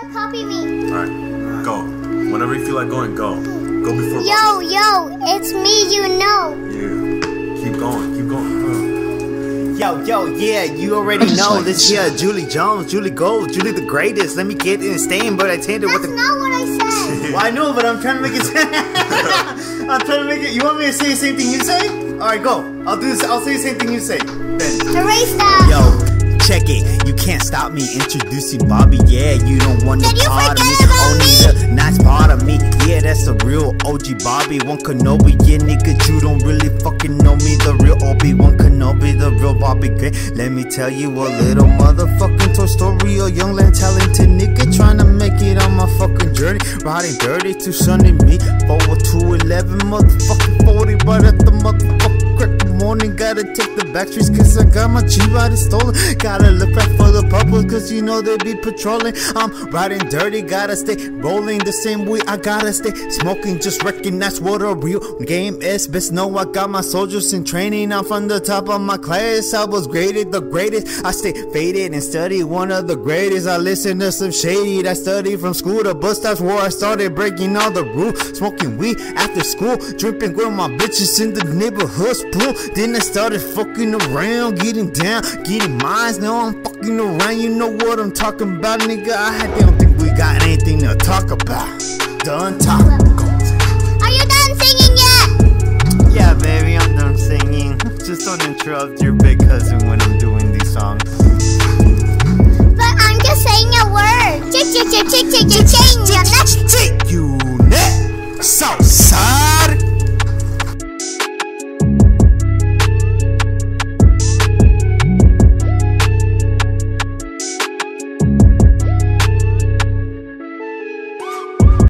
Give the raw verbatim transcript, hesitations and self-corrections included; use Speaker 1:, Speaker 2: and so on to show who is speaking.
Speaker 1: Nigga, copy me.
Speaker 2: Alright, go. Whenever you feel like going, go. Go before.
Speaker 1: Yo, yo, it's me, you know.
Speaker 2: Yeah. Keep going, keep going. Uh.
Speaker 3: Yo, yo, yeah, you already know this here, Julie Jones, Julie Gold, Julie the greatest. Let me get in staying, but I tended with the.
Speaker 1: That's not what I said.
Speaker 3: Well, I know, but I'm trying to make it. I'm trying to make it. You want me to say the same thing you say? All right, go. I'll do this. I'll say the same thing you say. Then.
Speaker 1: Erase that.
Speaker 3: Yo, check it. You can't stop me introducing Bobby. Yeah, you don't want no
Speaker 1: Did you
Speaker 3: part of me.
Speaker 1: forget about
Speaker 3: Only
Speaker 1: me?
Speaker 3: the nice part of me. Yeah, that's the real O G Bobby. One Kenobi. Yeah, nigga, you don't really fucking know me. The real Obi-Wan Kenobi, the real Bobby Gray. Let me tell you a little motherfucking Toy Story. A young land talented nigga trying to make it on my fucking journey. Riding dirty to Sunday me. Forward to eleven, motherfucking forty. Right at the motherfucking crack of morning. Gotta take the back streets cause I got my G-Ride stolen. Gotta look back for the public cause you know they be patrolling. I'm riding dirty, gotta stay rolling the same way. I gotta stay smoking, just recognize what a real game is. Best know I got my soldiers in training. I'm from the top of my class, I was graded the greatest. I stay faded and study one of the greatest. I listen to some shady, I study from school to bus stops where I started breaking all the rules. Smoking weed after school, drinking with my bitches in the neighborhood spool. Then I started fucking around, getting down, getting mines. Now I'm fucking around, you know what I'm talking about, nigga. I don't think we got anything to talk about. Done talking.
Speaker 1: Are you done singing yet?
Speaker 3: Yeah, baby, I'm done singing. Just don't interrupt your big cousin when I'm doing these songs.
Speaker 1: But I'm just saying a word. Chick, chick, chick, chick, chick, chick, chick.